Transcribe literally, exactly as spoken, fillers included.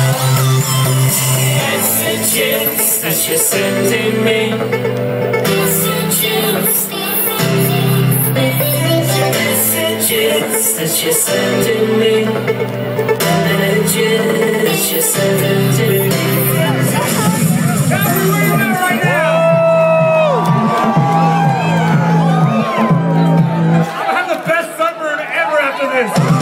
Messages that you're sending me. Messages. Messages that you're sending me. Messages you're sending me. Calgary, where you at right now? I'm gonna have the best sunburn ever after this.